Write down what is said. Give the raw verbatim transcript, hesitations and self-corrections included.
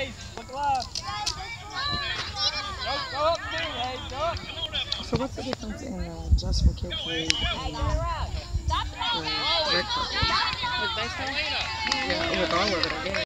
So what's the difference in uh, just for kids league and uh, the red carpet? With baseball? Yeah, with all of it, I guess.